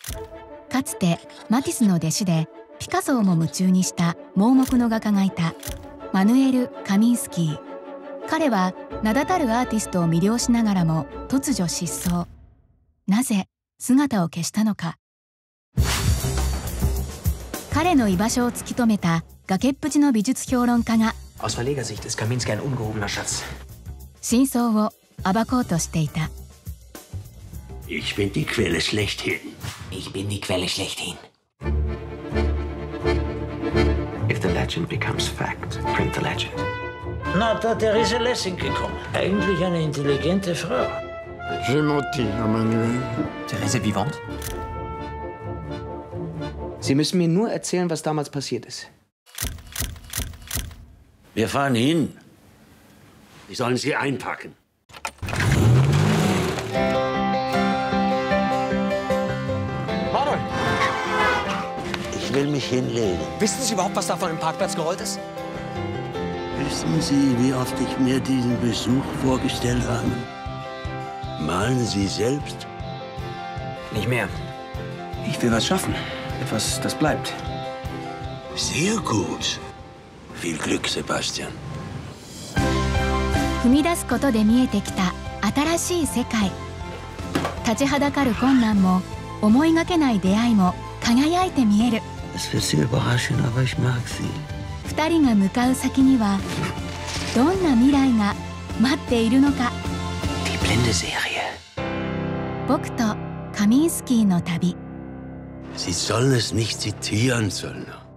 かつてマティスの弟子でピカソをも夢中にした盲目の画家がいたマヌエル・カミンスキー。彼は名だたるアーティストを魅了しながらも突如失踪。なぜ姿を消したのか。彼の居場所を突き止めた崖っぷちの美術評論家が Aus Verlegersicht ist Kaminski ein ungehobener Schatz. 真相を暴こうとしていた。 Ich bin die Quelle schlechthin. Ich bin die Quelle schlechthin. If the legend becomes fact, print the legend. Na, da Therese Lessing gekommen. Eigentlich eine intelligente Frau. J'ai menti à Manuel. Therese vivante? Sie müssen mir nur erzählen, was damals passiert ist. Wir fahren hin. Sie sollen sie einpacken. Manuel! Ich will mich hinlegen. Wissen Sie überhaupt, was da von dem Parkplatz gerollt ist? Wissen Sie, wie oft ich mir diesen Besuch vorgestellt habe? Malen Sie selbst? Nicht mehr. Ich will was schaffen. Etwas, das bleibt. Sehr gut. Viel Glück, Sebastian. 踏み出すことで見えてきた新しい世界。立ちはだかる困難も思いがけない出会いも輝いて見える。 Es wird Sie überraschen, aber ich mag Sie. 二人が向かう先にはどんな未来が待っているのか。 Die blinde Serie. 僕とカミンスキーの旅。 Sie sollen es nicht zitieren, Söllner.